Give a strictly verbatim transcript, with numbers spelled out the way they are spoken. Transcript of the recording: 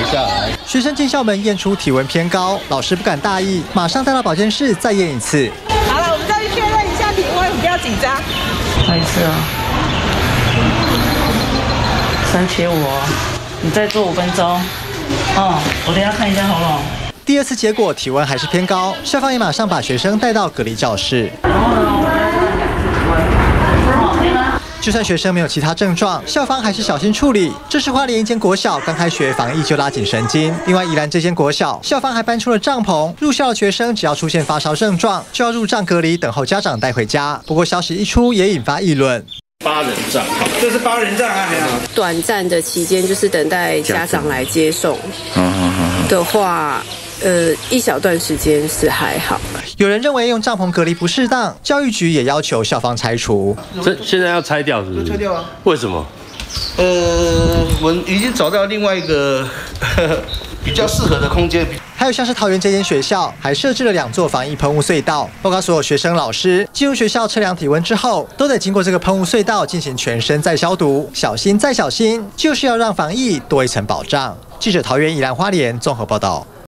下来。 学生进校门验出体温偏高，老师不敢大意，马上带到保健室再验一次。 好了，我们再去确认一下体温，不要紧张。 再一次啊，三七五，你再做五分钟。哦，我等一下看一下喉咙。 第二次结果体温还是偏高，校方也马上把学生带到隔离教室。就算学生没有其他症状，校方还是小心处理。这是花莲一间国小刚开学，防疫就拉紧神经。另外，宜兰这间国小校方还搬出了帐篷，入校的学生只要出现发烧症状，就要入帐隔离，等候家长带回家。不过消息一出，也引发议论。 八人帐，这是八人帐啊！ 短暂的期间就是等待家长来接送的话。呃，一小段时间是还好。 有人认为用帐篷隔离不适当，教育局也要求校方拆除。 这现在要拆掉是不是？ 拆掉啊！ 为什么？ 呃，我们已经找到另外一个呵呵比较适合的空间。 还有像是桃园这间学校，还设置了两座防疫喷雾隧道，包括所有学生、老师进入学校测量体温之后，都得经过这个喷雾隧道进行全身再消毒，小心再小心，就是要让防疫多一层保障。记者桃园宜兰花莲综合报道。